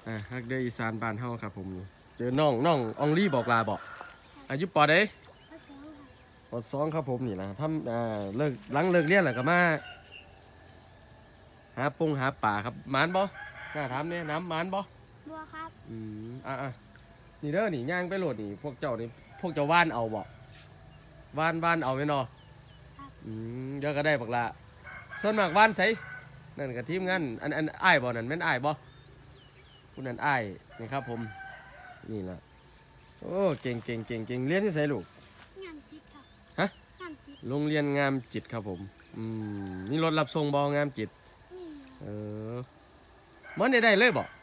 ฮักเดออีสานบ้านเฮาครับผมเจอน้องอองลี่บอกลาบอกอายุปอได้ปอสองครับผมนี่นะทำเลิกหลังเลิกเรียนแล้วก็มาหาป่าครับหมานบ่น่าถามเนี่ยน้ำหมานบ่บัวครับนี่เด้อนี่ย่างไปโหลดนี่พวกเจ้านี่พวกเจ้าว่านเอาบ่ว่านเอาไว้เนาะเดี๋ยวก็ได้บักละส่วนมากว่านใส่นั่นกับทีมงานอันอ้ายบ่นั่นแม่นอ้ายบ่คุณนั่นอ้ายนี่ครับผมนี่แหละโอ้เก่งเรียนที่ไสลูกงามจิตครับฮะงามจิตโรงเรียนงามจิตครับผมนี่รถรับส่งบ่งามจิตมันได้เลยบ่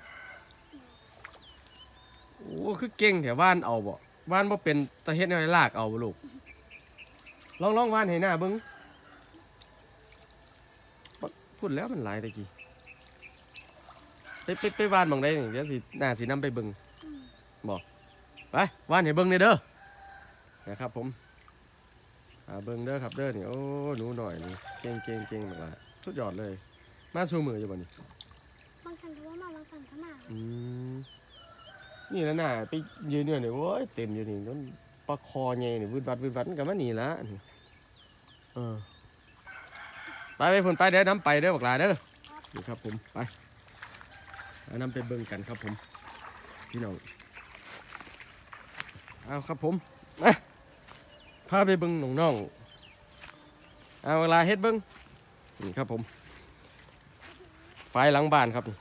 โอ้คือเก่งแถวบ้านเอาบ่บ้านบ่เป็นตะเฮ็ดในลากเอาบ่ลูกลองว่านให้หน้าเบิ้งพูดแล้วมันหลายตะกี้ไปว่านบางได้เดี๋ยวสิหน้าสินำไปเบิ้งบอกไปว่านให้เบิ้งเด้อนะครับผมเบิ้งเด้อครับเด้อนี่โอ้หนูหน่อยนี่เก่งแบบว่าสุดยอดเลยมาสู้มืออยู่บ่นี่บางครั้งก็ว่ามาบางครั้งก็มานี่แล้วน่ะไปยืนเนี่ยโอ้ยเต็มอยู่นี่นั่นปลาคอใหญ่นี่วืดวัดกันมานี่ละไปผลไปเด้อน้ำไปเด้อบอกลาเด้อนี่ครับผมไปน้ำไปเบิ่งกันครับผมพี่น้องเอาครับผมพาไปเบิ่งน้องเอาเวลาเฮ็ดเบิ่งนี่ครับผมไฟหลังบ้านครับ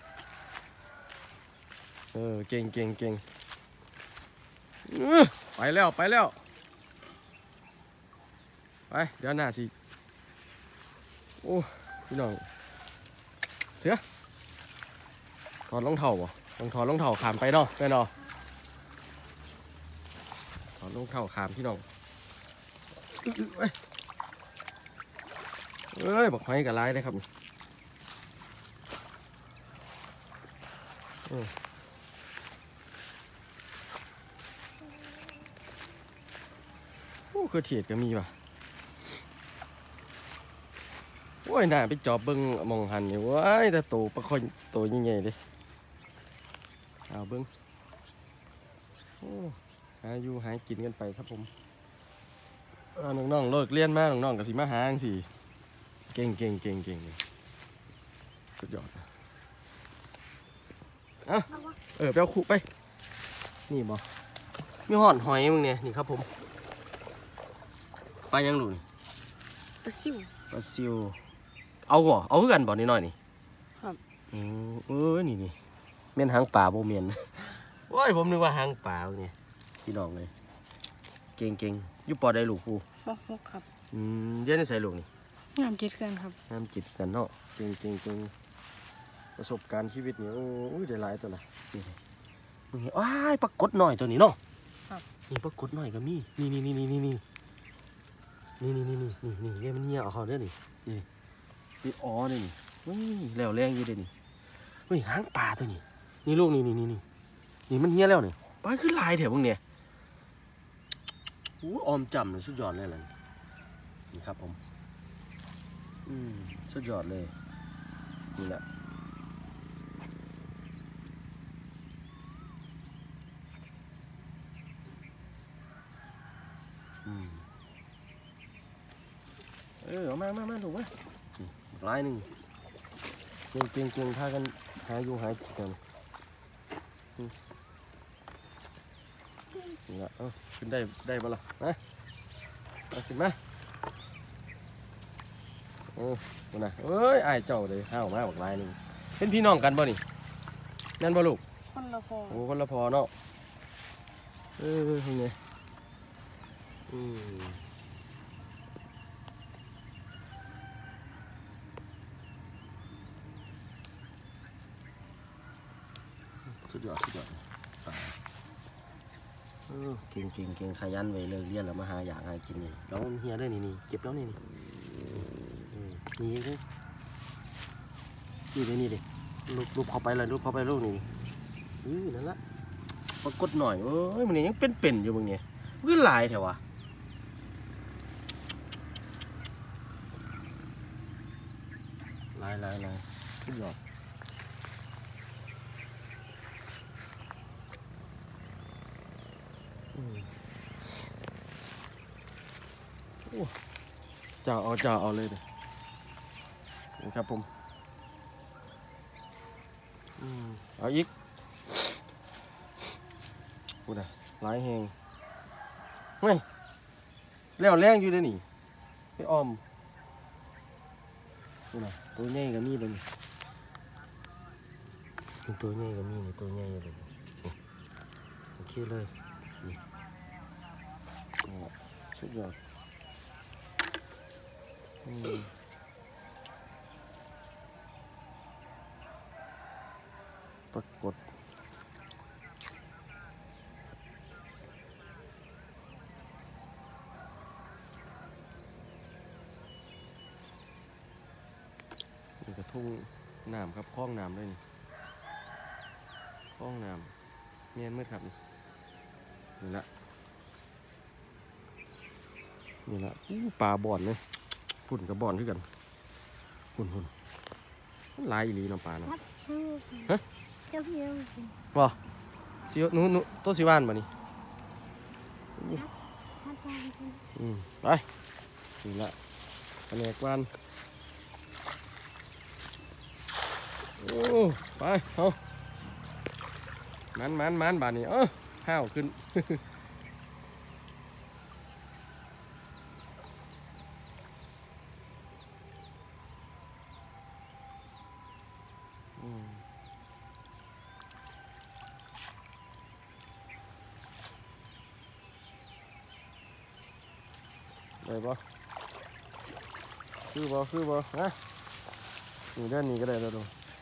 เก่งไปแล้วไปเดี๋ยวหน้าสิโอ้พี่น้องเสือถอดรองเท้าบ่ต้องถอดรองเท้าขามไปเนาะแน่นอนถอดรองเท้าขามพี่น้องบอกหอยกับลายได้ครับโอ้คือเทียดก็มีว่ะโอ้ยน่าไปจอบเบิ้งมองหันอยู่ว้ายแต่โตปลาคอยโตยิ่งใหญ่เลยเอาเบิ้งโอ้หาอยู่หากินกันไปครับผมน้องๆเลิกเรียนมาน้องๆกับสิมาหาสิเก่งสุดยอดไปเอาขู่ไปนี่บอมีห่อนหอยมึงเนี่ยนี่ครับผมปลายังหลุนปลาซิวเอาก่อเอาคือกันบ่นิดหน่อยนี่ครับนี่เมียนหางป่าโบเมียนโอ้ยผมนึกว่าหางป่าเนี่ยพี่น้องเลยเก่งยุบปอได้ลูกครูหกครับเดี๋ยวนี่ใส่ลูกนี่งามจิตกันครับงามจิตกันเนาะเก่งประสบการณ์ชีวิตนี่โอ้ยได้หลายตัวละนี่ว้ายปรากฏหน่อยตัวนี้เนาะนี่ปรากฏหน่อยก็มีนี่เรียกมันเหี้ยเอาเขาเด้อนี่อ๋อนี่แล้วแรงอยู่เด้นี่หางปลาตัวนี้นี่ลูกนี่มันเหี้ยแล้วนี่ปลาขึ้นลายแถวพวกเนี้ยออมจำเลยสุดยอดเลยล่ะนี่ครับผมสุดยอดเลยนี่แหละเอามาถูกไหมลายหนึ่งเก่งพากันหาอยู่หากินกันนี่ละขึ้นได้บ่ล่ะนะเอาขึ้นมานะไอ้เจ้าเลยห้าวมาบอกลายหนึ่งเป็นพี่น้องกันบ่นี่นั่นบ่ลูกคนละพอคนละพอเนาะนี่สุดยอดเก่งขยันไว้เลยเรียนแล้วมาหาอยากหากินนี่แล้วเฮียได้นี่เก็บแล้วนี่ดิรูปเข้าไปเลยรูปเข้าไปลูกนี่นั่นละปรากฏหน่อยมันยังเป็นอยู่มึงเนี่ยขึ้นลายแถววะลายสุดยอดจ่าเอาเลยเด้อนี่ครับผมเอาอีกพูดนะหลายแหงไม่แล้วแรงอยู่เด้อนี่ไปอ้อมพูดนะตัวใหญ่ก็มีเลยนี่ตัวใหญ่ก็มีนี่ตัวใหญ่เลยโอเคเลยนี่สุดยอดปรากฏนี่กระทุ่งน้ำครับคลองน้ำเลยนี่คลองน้ำเมียนมืดครับนี่ละปลาบ่อนเลยพุ่นกับบ่อนด้วยกันพุ่นลายอีหลีน้ำปลาเนาะฮะบ่สิหนูตัวสิว่านบ่นี่ไปนี่ละแผนกว่านโอ้ไปเอามันบาดนี้ห้าวขึ้นได้บ่คือบ่ฮะนี่ด้านนี้ก็ได้แล้วดู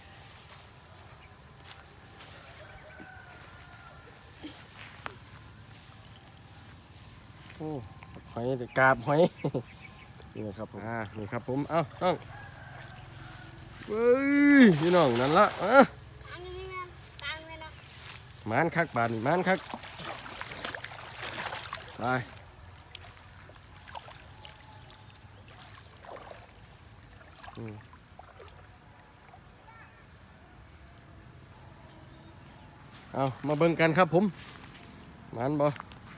โอ้หอยกาบหอยนี่นะครับผมนี่ครับผมเอาต้องเฮ้ยพี่น้องนั่นละมานคักบาดนี่มานคักไปเอามาเบิ่งกันครับผมมันบ่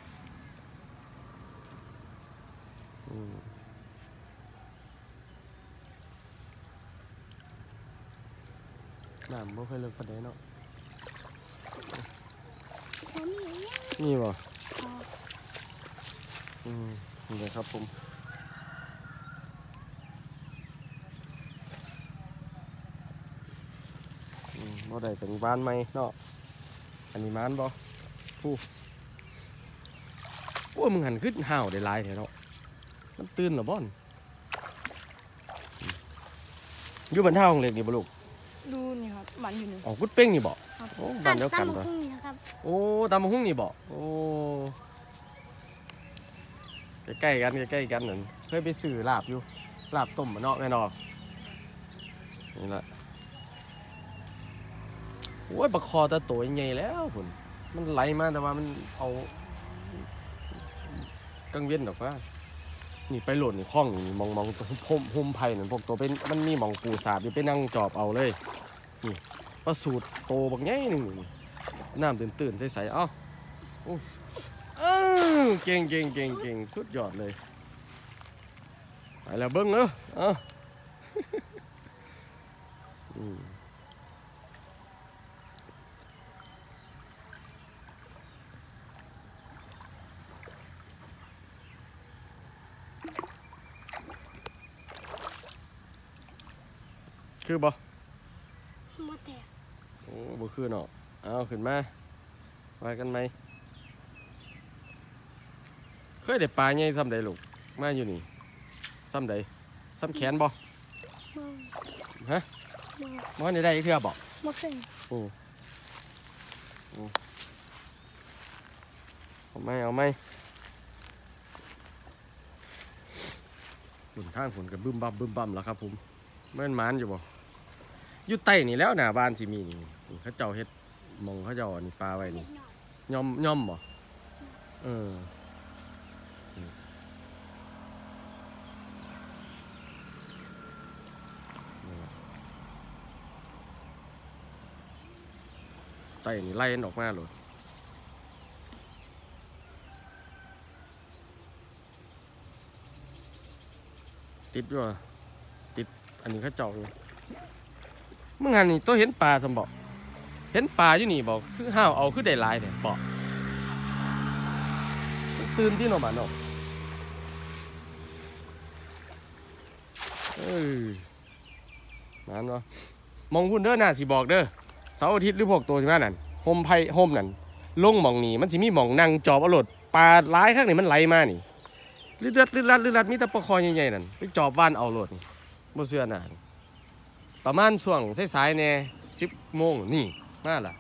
น้ำบ่ค่อยเลิกปานใดเนาะนี่บ่นี่เลยครับผมบ่ได้เป็นบ้านใหม่เนาะอันนี้มันบ่ผู้มึงหันขึ้นห่าวได้หลายแท้เนาะมันตื่นหรอบ่อนอยู่บนท่าของเล็กนี่บ่ลูกดูนี่ครับบ้านอยู่นี่อ๋อกุดเป้งนี่บ่โอ้บ้านเดียวกันบ่โอ้ตามมาหุ้งนี่บ่โอ้ใกล้ๆกันนั่นเคยไปซื้อลาบอยู่ลาบต้มเนาะแม่นอนี่ล่ะโอ้ยปลาคอตะโตใหญ่แล้วพุ่นมันไหลมาแต่ว่ามันเอากังเวียนดอกว่านี่ไปโหล่นคล้องนี่มองตัวพุ่มไผ่นั่นพวกตัวเป็นมันมีหม่องปูสาบอยู่ไปนั่งจอบเอาเลยนี่ปลาสูตรโตบักใหญ่หนึ่งน้ำตื่นใสๆเก่งสุดยอดเลยไปแล้วเบิ้งเนอะคือบ่โอ้บ่คือเนาะเอาขึ้นมาไปกันไหมเคยได้ปลาใหญ่ซ้ำใดลูกมาอยู่นี่ซ้ำใดซ้ำแขนบ่ฮะมันได้เทื่อบ่โอ้เอาไหมฝุ่นข้างฝุ่นกับบึ้มบั่มแล้วครับผมมันมันอยู่บ่อยู่ใต้นี่แล้วหน้าบ้านสิมีนี่เขาเจ้าเฮ็ดมองเขาเจ้านี่ปลาไว้นี่ย่อมบ่ใต้นี่ไล่ออกมาเลยติดอยู่ติดอันนี้เขาเจาะอยู่เมื่อไงนี่ตัวเห็นปลาสมบอกเห็นปลาอยู่นี่บอกคือห้าวเอาคือได้หลายแต่ปอกตื่นที่นอนบ้านนอกนั่นวะมองหุ่นเด้อน่ะสิบอกเด้อเสาร์อาทิตย์หรือพวกตัวใช่ไหมนั่นโฮมไพ่โฮมนั่นลงหมองนี่มันสิมีหมองนั่งจอบเอารถปลาหลายข้างนี่มันไหลมานี่ลื่นลัดมีแต่ปลาคอใหญ่ๆนั่นไปจอบว่านเอารถนี่บ่เชื่อน่ะประมาณช่วงสายๆแน่10 โมงนี่มาล่ะ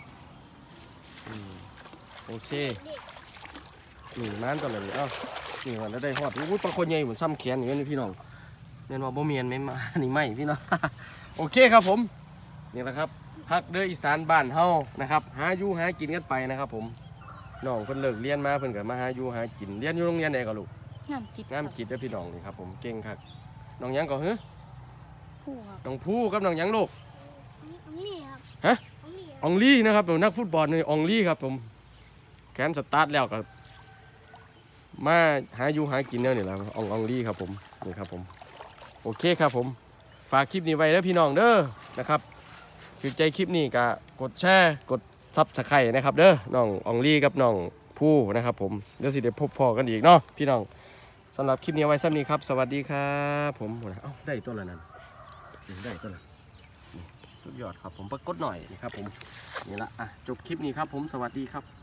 โอเคนี่มันตอนนี้เอ้านี่มันได้ฮอดอู้ปลาคอใหญ่เหมือนซ้ำแขนอย่างนี้พี่น้องเรียนว่าบ่เมียนไม่มานี่ไม่พี่น้อง โอเคครับผมนี่แหละครับพักเด้ออีสานบ้านเฮานะครับหาอยู่หากินกันไปนะครับผมน้องเพิ่นเลิกเรียนมาเพิ่นก็มาหาอยู่หากินเรียนอยู่โรงเรียนไหนก็ลูกน้ำจิตงามจิตเด้อพี่น้องนี่ครับผมเก่งครับน้องหยังก็หือผู้ครับน้องผู้กับน้องหยังลูกนี่ครับฮะอองลี่นะครับเป็นนักฟุตบอลนี่อองลี่ครับผมแขนสตาร์ทแล้วก็มาหาอยู่หากินเนี่ยนี่แหละอองลี่ครับผมนี่ครับผมโอเคครับผมฝากคลิปนี้ไว้แล้วพี่น้องเด้อนะครับคือใจคลิปนี้ก็กดแชร์กดซับสไครต์นะครับเด้อน้องอองลี่กับน้องผู้นะครับผมเดี๋ยวสิได้พบพอกันอีกเนาะพี่น้องสำหรับคลิปนี้ไว้ซ้ำนี้ครับสวัสดีครับผมเอ้าได้ตัวละนั้นได้ตัวละสุดยอดครับผมปรากฏหน่อยนะครับผมนี่ละจบคลิปนี้ครับผมสวัสดีครับ